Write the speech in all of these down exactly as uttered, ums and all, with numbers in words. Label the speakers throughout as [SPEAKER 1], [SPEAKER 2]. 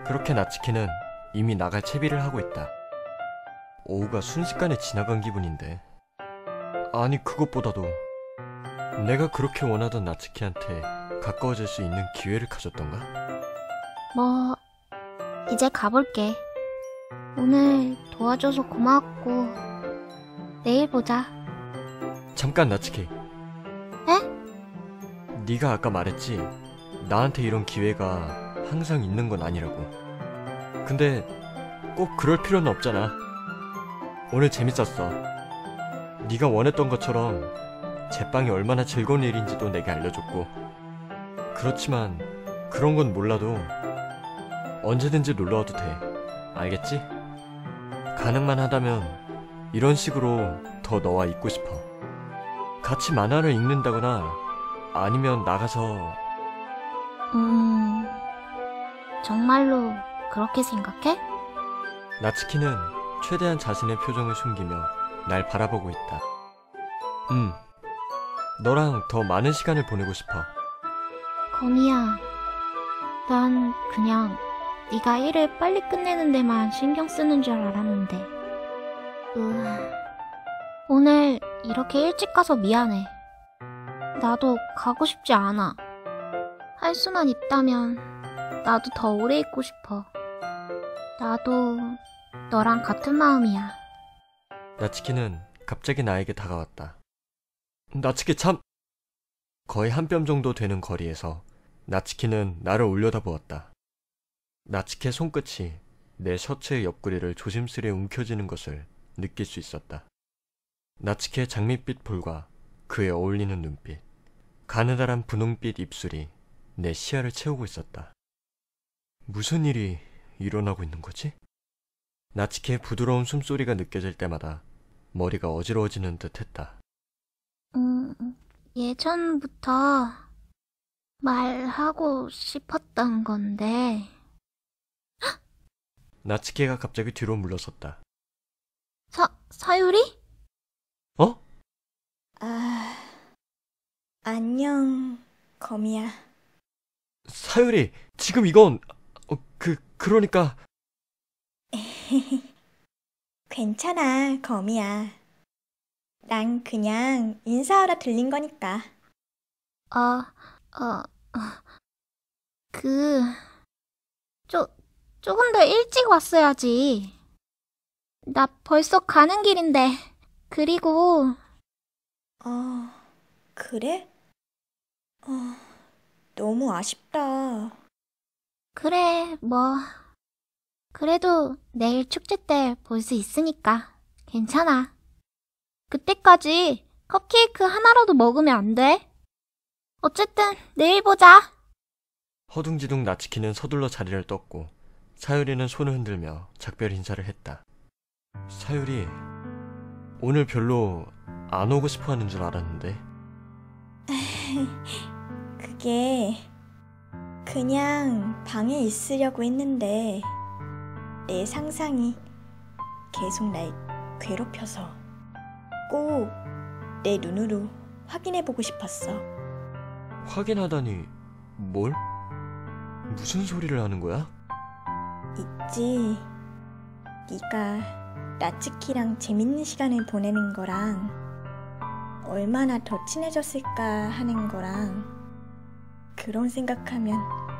[SPEAKER 1] 그렇게 나츠키는 이미 나갈 채비를 하고 있다. 오후가 순식간에 지나간 기분인데. 아니 그것보다도 내가 그렇게 원하던 나츠키한테 가까워질 수 있는 기회를 가졌던가?
[SPEAKER 2] 뭐 이제 가볼게. 오늘 도와줘서 고마웠고 내일 보자.
[SPEAKER 1] 잠깐 나츠키.
[SPEAKER 2] 에?
[SPEAKER 1] 네가 아까 말했지 나한테 이런 기회가 항상 있는 건 아니라고. 근데 꼭 그럴 필요는 없잖아. 오늘 재밌었어. 네가 원했던 것처럼 제빵이 얼마나 즐거운 일인지도 내게 알려줬고. 그렇지만 그런 건 몰라도 언제든지 놀러와도 돼. 알겠지? 가능만 하다면 이런 식으로 더 너와 있고 싶어. 같이 만화를 읽는다거나 아니면 나가서.
[SPEAKER 2] 음... 정말로 그렇게 생각해?
[SPEAKER 1] 나츠키는 최대한 자신의 표정을 숨기며 날 바라보고 있다. 음, 너랑 더 많은 시간을 보내고 싶어.
[SPEAKER 2] 거미야, 난 그냥 네가 일을 빨리 끝내는 데만 신경 쓰는 줄 알았는데. 으... 오늘 이렇게 일찍 가서 미안해. 나도 가고 싶지 않아. 할 수만 있다면 나도 더 오래 있고 싶어. 나도 너랑 같은 마음이야.
[SPEAKER 1] 나츠키는 갑자기 나에게 다가왔다. 나츠키 참! 거의 한 뼘 정도 되는 거리에서 나츠키는 나를 올려다보았다. 나츠키의 손끝이 내 셔츠의 옆구리를 조심스레 움켜쥐는 것을 느낄 수 있었다. 나츠키의 장밋빛 볼과 그에 어울리는 눈빛, 가느다란 분홍빛 입술이 내 시야를 채우고 있었다. 무슨 일이 일어나고 있는 거지? 나츠키의 부드러운 숨소리가 느껴질 때마다 머리가 어지러워지는 듯 했다.
[SPEAKER 2] 음, 예전부터 말하고 싶었던 건데.
[SPEAKER 1] 나츠키가 갑자기 뒤로 물러섰다.
[SPEAKER 2] 사, 사유리?
[SPEAKER 1] 어?
[SPEAKER 3] 아... 안녕, 거미야.
[SPEAKER 1] 사유리, 지금 이건... 어, 그, 그러니까...
[SPEAKER 3] 괜찮아, 거미야. 난 그냥 인사하러 들린 거니까.
[SPEAKER 2] 어, 어, 어, 그... 쪼, 조금 더 일찍 왔어야지. 나 벌써 가는 길인데. 그리고...
[SPEAKER 3] 어... 그래? 어... 너무 아쉽다.
[SPEAKER 2] 그래, 뭐... 그래도 내일 축제 때 볼 수 있으니까 괜찮아. 그때까지 컵케이크 하나라도 먹으면 안 돼? 어쨌든 내일 보자.
[SPEAKER 1] 허둥지둥 나츠키는 서둘러 자리를 떴고 사유리는 손을 흔들며 작별 인사를 했다. 사유리, 오늘 별로 안 오고 싶어 하는 줄 알았는데.
[SPEAKER 3] 그게... 그냥 방에 있으려고 했는데 내 상상이 계속 날 괴롭혀서 꼭 내 눈으로 확인해보고 싶었어.
[SPEAKER 1] 확인하다니 뭘? 무슨 소리를 하는 거야?
[SPEAKER 3] 있지. 네가 나츠키랑 재밌는 시간을 보내는 거랑 얼마나 더 친해졌을까 하는 거랑 그런 생각하면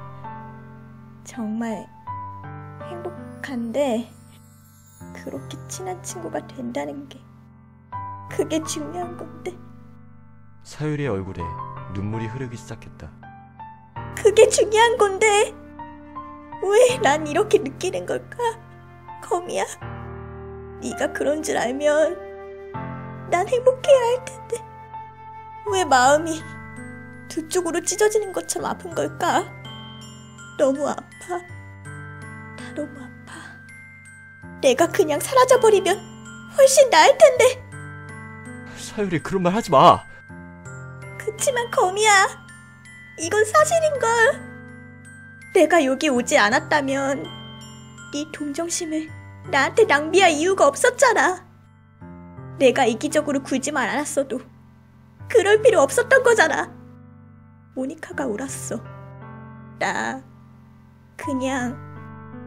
[SPEAKER 3] 정말 행복한데, 그렇게 친한 친구가 된다는 게 그게 중요한 건데.
[SPEAKER 1] 사유리의 얼굴에 눈물이 흐르기 시작했다.
[SPEAKER 3] 그게 중요한 건데 왜 난 이렇게 느끼는 걸까? 거미야, 네가 그런 줄 알면 난 행복해야 할 텐데 왜 마음이 두 쪽으로 찢어지는 것처럼 아픈 걸까? 너무 아파. 다 너무 아파. 내가 그냥 사라져버리면 훨씬 나을 텐데.
[SPEAKER 1] 사유리, 그런 말 하지 마.
[SPEAKER 3] 그치만 거미야, 이건 사실인걸. 내가 여기 오지 않았다면 네 동정심을 나한테 낭비할 이유가 없었잖아. 내가 이기적으로 굴지만 않았어도 그럴 필요 없었던 거잖아. 모니카가 울었어. 나 그냥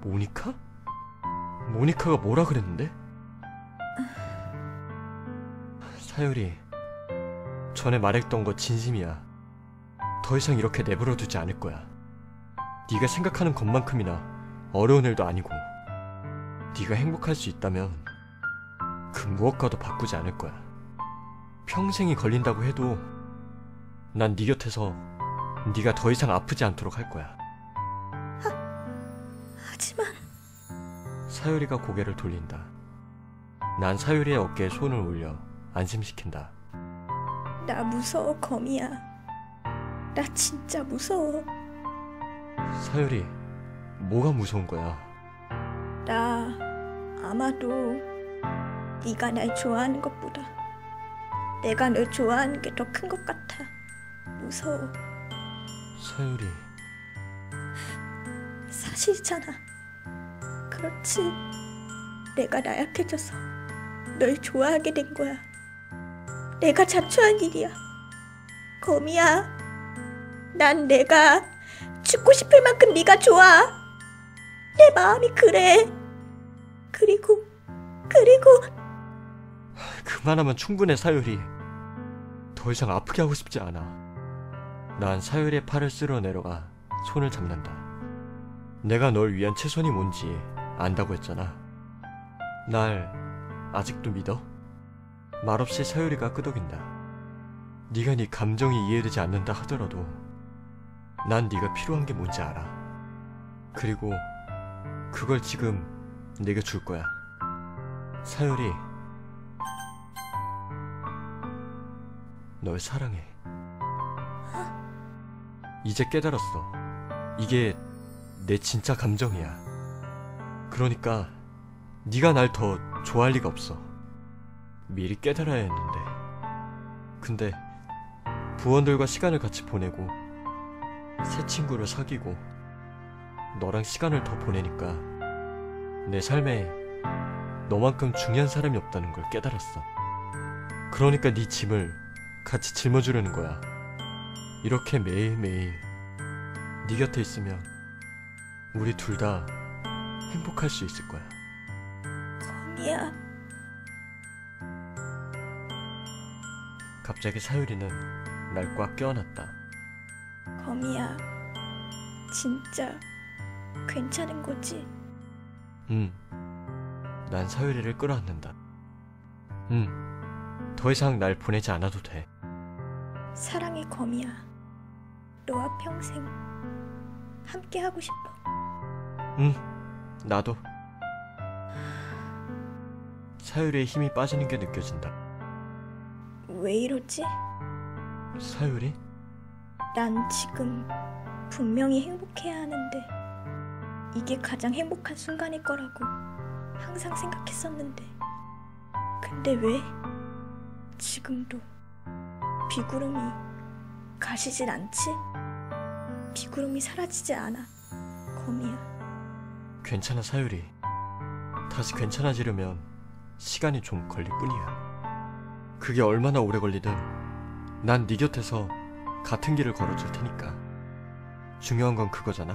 [SPEAKER 1] 모니카? 모니카가 뭐라 그랬는데? 사유리, 전에 말했던 거 진심이야. 더 이상 이렇게 내버려 두지 않을 거야. 네가 생각하는 것만큼이나 어려운 일도 아니고, 네가 행복할 수 있다면 그 무엇과도 바꾸지 않을 거야. 평생이 걸린다고 해도 난 네 곁에서 네가 더 이상 아프지 않도록 할 거야.
[SPEAKER 3] 하지만
[SPEAKER 1] 사유리가 고개를 돌린다. 난 사유리의 어깨에 손을 올려 안심시킨다.
[SPEAKER 3] 나 무서워, 거미야. 나 진짜 무서워.
[SPEAKER 1] 사유리, 뭐가 무서운 거야?
[SPEAKER 3] 나 아마도 네가 날 좋아하는 것보다 내가 널 좋아하는 게 더 큰 것 같아. 무서워.
[SPEAKER 1] 사유리,
[SPEAKER 3] 사실이잖아. 그렇지. 내가 나약해져서 널 좋아하게 된 거야. 내가 자초한 일이야. 거미야, 난 내가 죽고 싶을 만큼 네가 좋아. 내 마음이 그래. 그리고 그리고
[SPEAKER 1] 그만하면 충분해, 사유리. 더 이상 아프게 하고 싶지 않아. 난 사유리의 팔을 쓸어 내려가 손을 잡는다. 내가 널 위한 최선이 뭔지 안다고 했잖아. 날 아직도 믿어? 말없이 사유리가 끄덕인다. 네가 네 감정이 이해되지 않는다 하더라도 난 네가 필요한 게 뭔지 알아. 그리고 그걸 지금 내게 줄 거야. 사유리, 널 사랑해. 이제 깨달았어. 이게 내 진짜 감정이야. 그러니까 네가 날 더 좋아할 리가 없어. 미리 깨달아야 했는데. 근데 부원들과 시간을 같이 보내고 새 친구를 사귀고 너랑 시간을 더 보내니까 내 삶에 너만큼 중요한 사람이 없다는 걸 깨달았어. 그러니까 네 짐을 같이 짊어주려는 거야. 이렇게 매일매일 네 곁에 있으면 우리 둘 다 행복할 수 있을 거야.
[SPEAKER 3] 거미야.
[SPEAKER 1] 갑자기 사유리는 날 꽉 껴안았다.
[SPEAKER 3] 거미야. 진짜 괜찮은 거지?
[SPEAKER 1] 응. 난 사유리를 끌어안는다. 응. 더 이상 날 보내지 않아도 돼.
[SPEAKER 3] 사랑해, 거미야. 너와 평생 함께 하고 싶어.
[SPEAKER 1] 응. 나도. 사유리의 힘이 빠지는 게 느껴진다.
[SPEAKER 3] 왜 이러지?
[SPEAKER 1] 사유리?
[SPEAKER 3] 난 지금 분명히 행복해야 하는데 이게 가장 행복한 순간일 거라고 항상 생각했었는데 근데 왜 지금도 비구름이 가시질 않지? 비구름이 사라지지 않아, 거미야.
[SPEAKER 1] 괜찮아, 사유리. 다시 괜찮아지려면 시간이 좀 걸릴 뿐이야. 그게 얼마나 오래 걸리든 난 네 곁에서 같은 길을 걸어줄 테니까. 중요한 건 그거잖아.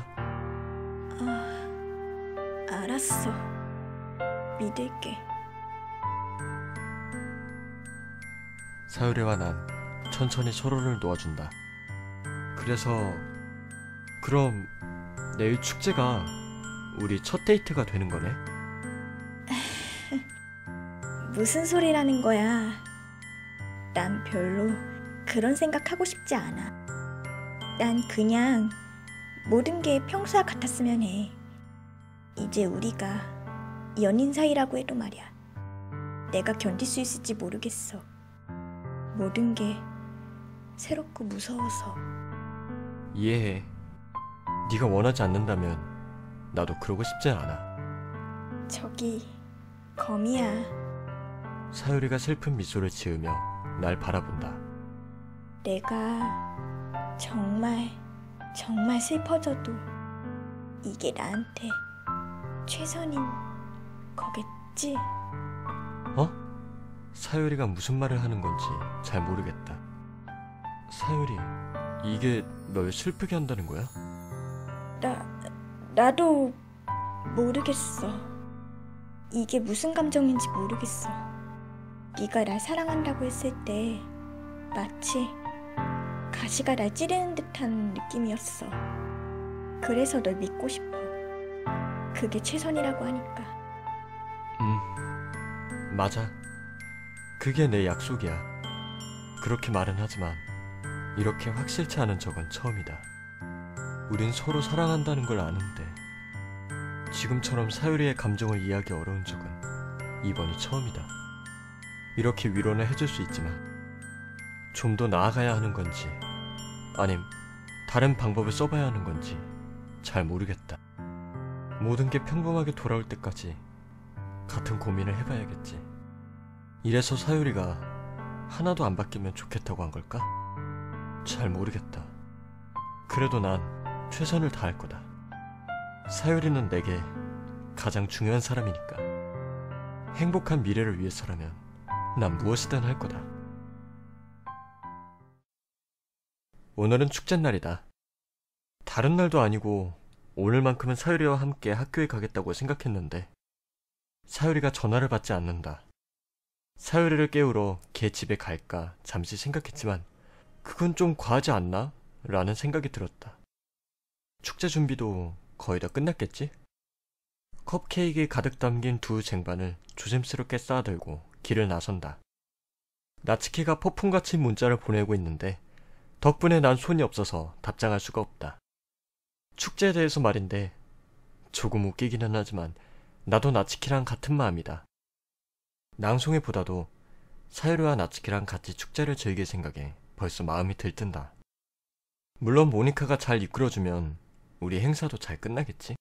[SPEAKER 3] 아, 알았어. 믿을게.
[SPEAKER 1] 사유리와 난 천천히 서로를 놓아준다. 그래서 그럼 내일 축제가 우리 첫 데이트가 되는 거네?
[SPEAKER 3] 무슨 소리라는 거야. 난 별로 그런 생각하고 싶지 않아. 난 그냥 모든 게 평소와 같았으면 해. 이제 우리가 연인 사이라고 해도 말이야. 내가 견딜 수 있을지 모르겠어. 모든 게 새롭고 무서워서.
[SPEAKER 1] 이해해. 네가 원하지 않는다면 나도 그러고 싶지 않아.
[SPEAKER 3] 저기 거미야.
[SPEAKER 1] 사유리가 슬픈 미소를 지으며 날 바라본다.
[SPEAKER 3] 내가 정말 정말 슬퍼져도 이게 나한테 최선인 거겠지?
[SPEAKER 1] 어? 사유리가 무슨 말을 하는 건지 잘 모르겠다. 사유리, 이게 널 슬프게 한다는 거야?
[SPEAKER 3] 나, 나도 모르겠어. 이게 무슨 감정인지 모르겠어. 네가 날 사랑한다고 했을 때 마치 가시가 날 찌르는 듯한 느낌이었어. 그래서 널 믿고 싶어. 그게 최선이라고 하니까.
[SPEAKER 1] 음, 맞아. 그게 내 약속이야. 그렇게 말은 하지만 이렇게 확실치 않은 적은 처음이다. 우린 서로 사랑한다는 걸 아는데 지금처럼 사유리의 감정을 이해하기 어려운 적은 이번이 처음이다. 이렇게 위로는 해줄 수 있지만 좀 더 나아가야 하는 건지 아님 다른 방법을 써봐야 하는 건지 잘 모르겠다. 모든 게 평범하게 돌아올 때까지 같은 고민을 해봐야겠지. 이래서 사유리가 하나도 안 바뀌면 좋겠다고 한 걸까? 잘 모르겠다. 그래도 난 최선을 다할 거다. 사유리는 내게 가장 중요한 사람이니까. 행복한 미래를 위해서라면 난 무엇이든 할 거다. 오늘은 축제날이다. 다른 날도 아니고 오늘만큼은 사유리와 함께 학교에 가겠다고 생각했는데 사유리가 전화를 받지 않는다. 사유리를 깨우러 걔 집에 갈까 잠시 생각했지만 그건 좀 과하지 않나? 라는 생각이 들었다. 축제 준비도 거의 다 끝났겠지? 컵케이크에 가득 담긴 두 쟁반을 조심스럽게 쌓아들고 길을 나선다. 나츠키가 폭풍같이 문자를 보내고 있는데 덕분에 난 손이 없어서 답장할 수가 없다. 축제에 대해서 말인데 조금 웃기기는 하지만 나도 나츠키랑 같은 마음이다. 낭송이보다도 사유리와 나츠키랑 같이 축제를 즐길 생각에 벌써 마음이 들뜬다. 물론 모니카가 잘 이끌어주면 우리 행사도 잘 끝나겠지?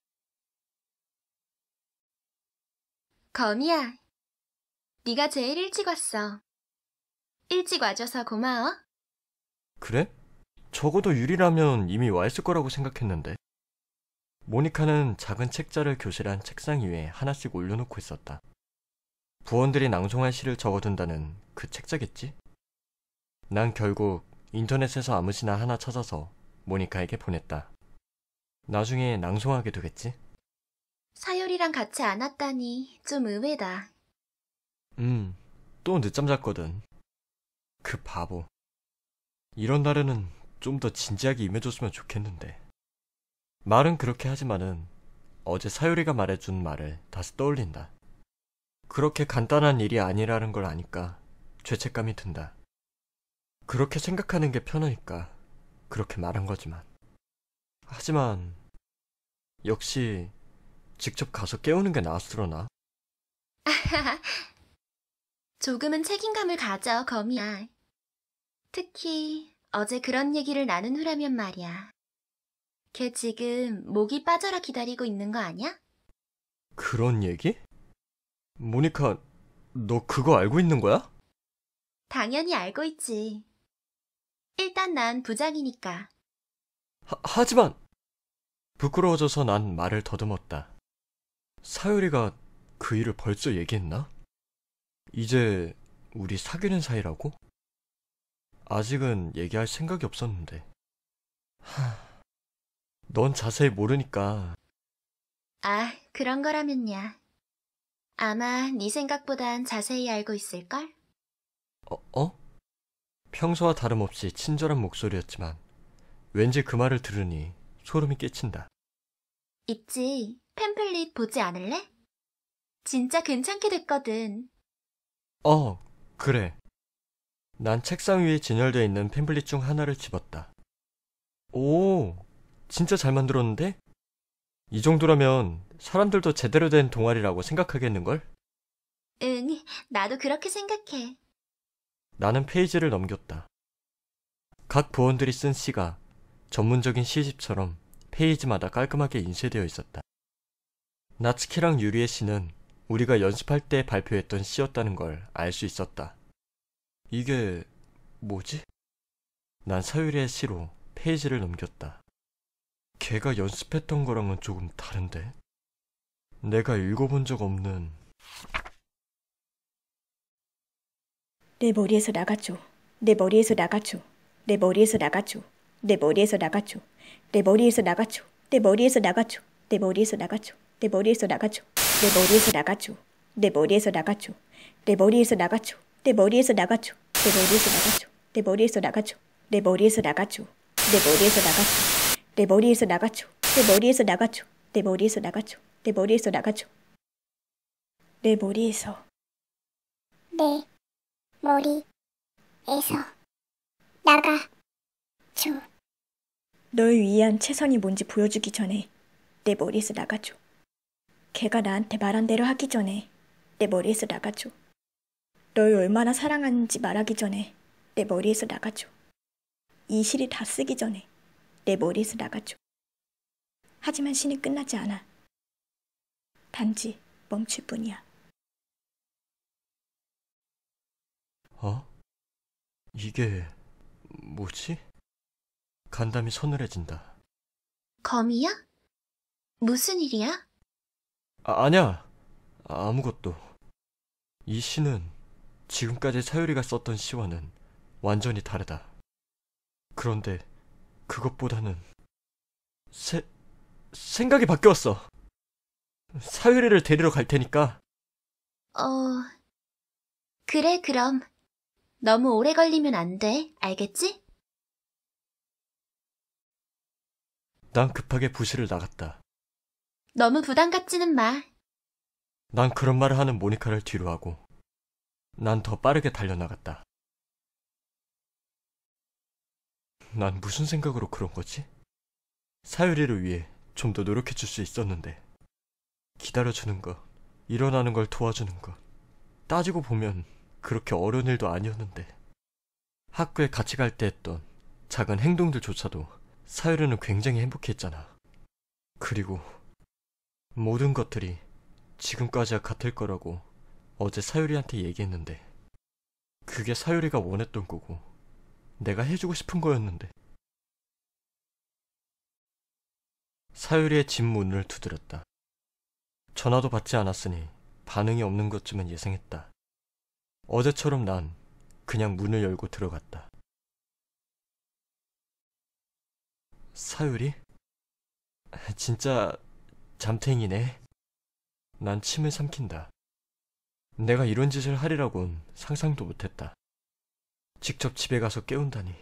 [SPEAKER 4] 거미야, 네가 제일 일찍 왔어. 일찍 와줘서 고마워.
[SPEAKER 1] 그래? 적어도 유리라면 이미 와 있을 거라고 생각했는데. 모니카는 작은 책자를 교실 안 책상 위에 하나씩 올려놓고 있었다. 부원들이 낭송할 시를 적어둔다는 그 책자겠지? 난 결국 인터넷에서 아무시나 하나 찾아서 모니카에게 보냈다. 나중에 낭송하게 되겠지?
[SPEAKER 4] 사유리랑 같이 안 왔다니 좀 의외다.
[SPEAKER 1] 음, 또 늦잠 잤거든. 그 바보. 이런 날에는 좀 더 진지하게 임해줬으면 좋겠는데. 말은 그렇게 하지만은 어제 사유리가 말해준 말을 다시 떠올린다. 그렇게 간단한 일이 아니라는 걸 아니까 죄책감이 든다. 그렇게 생각하는 게 편하니까 그렇게 말한 거지만. 하지만 역시 직접 가서 깨우는 게 나았으려나?
[SPEAKER 4] 조금은 책임감을 가져, 거미야. 특히 어제 그런 얘기를 나눈 후라면 말이야. 걔 지금 목이 빠져라 기다리고 있는 거 아냐?
[SPEAKER 1] 그런 얘기? 모니카, 너 그거 알고 있는 거야?
[SPEAKER 4] 당연히 알고 있지. 일단 난 부장이니까.
[SPEAKER 1] 하, 하지만 부끄러워져서 난 말을 더듬었다. 사유리가 그 일을 벌써 얘기했나? 이제 우리 사귀는 사이라고? 아직은 얘기할 생각이 없었는데. 하... 넌 자세히 모르니까.
[SPEAKER 4] 아, 그런 거라면야. 아마 네 생각보단 자세히 알고 있을걸?
[SPEAKER 1] 어? 어? 평소와 다름없이 친절한 목소리였지만 왠지 그 말을 들으니 소름이 끼친다.
[SPEAKER 4] 있지. 팸플릿 보지 않을래? 진짜 괜찮게 됐거든.
[SPEAKER 1] 어, 그래. 난 책상 위에 진열되어 있는 팸플릿 중 하나를 집었다. 오, 진짜 잘 만들었는데? 이 정도라면 사람들도 제대로 된 동아리라고 생각하겠는걸?
[SPEAKER 4] 응, 나도 그렇게 생각해.
[SPEAKER 1] 나는 페이지를 넘겼다. 각 부원들이 쓴 시가 전문적인 시집처럼 페이지마다 깔끔하게 인쇄되어 있었다. 나츠키랑 유리의 시는 우리가 연습할 때 발표했던 시였다는 걸 알 수 있었다. 이게 뭐지? 난 사유리의 시로 페이지를 넘겼다. 걔가 연습했던 거랑은 조금 다른데? 내가 읽어본 적 없는...
[SPEAKER 3] 내 머리에서 나가줘. 내 머리에서 나가줘. 내 머리에서 나가줘. 내 머리에서 나가줘. 내 머리에서 나가줘. 내 머리에서 나가줘. 내 머리에서 나가줘. 내 머리에서 나가줘. 내 머리에서 나가줘. 내 머리에서 나가줘. 내 머리에서 나가줘. 내 머리에서 나가줘. 내 머리에서 나가줘. 내 머리에서 나가줘. 내 머리에서 나가줘. 내 머리에서 나가줘. 내 머리에서 나가줘. 내 머리에서 나가줘. 내 머리에서 나가줘. 내 머리에서 나가줘. 내 머리에서
[SPEAKER 5] 내 머리에서 나가줘.
[SPEAKER 3] 널 위한 최선이 뭔지 보여주기 전에 내 머리에서 나가줘. 걔가 나한테 말한 대로 하기 전에 내 머리에서 나가줘. 널 얼마나 사랑하는지 말하기 전에 내 머리에서 나가줘. 이 시를 다 쓰기 전에 내 머리에서 나가줘. 하지만 시는 끝나지 않아. 단지 멈출 뿐이야.
[SPEAKER 1] 어? 이게 뭐지? 간담이 서늘해진다.
[SPEAKER 4] 거미야? 무슨 일이야?
[SPEAKER 1] 아, 아니야. 아무것도. 이 시는 지금까지 사유리가 썼던 시와는 완전히 다르다. 그런데 그것보다는 세, 생각이 바뀌었어. 사유리를 데리러 갈 테니까.
[SPEAKER 4] 어... 그래, 그럼. 너무 오래 걸리면 안 돼. 알겠지?
[SPEAKER 1] 난 급하게 부실을 나갔다.
[SPEAKER 4] 너무 부담 갖지는 마.
[SPEAKER 1] 난 그런 말을 하는 모니카를 뒤로 하고 난 더 빠르게 달려나갔다. 난 무슨 생각으로 그런 거지? 사유리를 위해 좀 더 노력해줄 수 있었는데. 기다려주는 것, 일어나는 걸 도와주는 것, 따지고 보면 그렇게 어려운 일도 아니었는데. 학교에 같이 갈 때 했던 작은 행동들조차도 사유리는 굉장히 행복해했잖아. 그리고 모든 것들이 지금까지와 같을 거라고 어제 사유리한테 얘기했는데 그게 사유리가 원했던 거고 내가 해주고 싶은 거였는데. 사유리의 집 문을 두드렸다. 전화도 받지 않았으니 반응이 없는 것쯤은 예상했다. 어제처럼 난 그냥 문을 열고 들어갔다. 사유리? 진짜 잠탱이네. 난 침을 삼킨다. 내가 이런 짓을 하리라곤 상상도 못했다. 직접 집에 가서 깨운다니.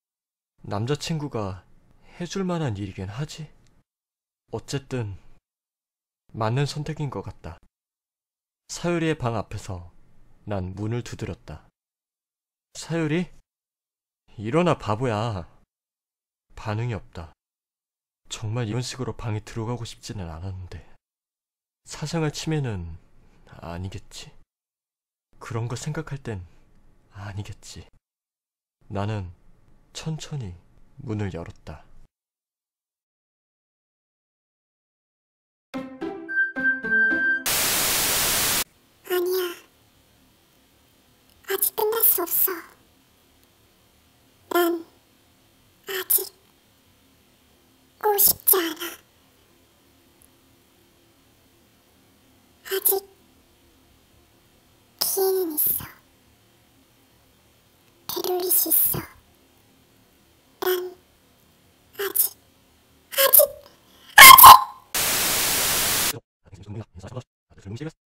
[SPEAKER 1] 남자친구가 해줄 만한 일이긴 하지. 어쨌든 맞는 선택인 것 같다. 사유리의 방 앞에서 난 문을 두드렸다. 사유리? 일어나, 바보야. 반응이 없다. 정말 이런 식으로 방에 들어가고 싶지는 않았는데. 사생활 침해는 아니겠지? 그런 거 생각할 땐 아니겠지. 나는 천천히 문을 열었다.
[SPEAKER 5] 아니야. 아직 끝날 수 없어. 난 아직 오고 싶지 않아. 아직 기회는 있어. 되돌릴 수 있어. 난 아직, 아직, 아직!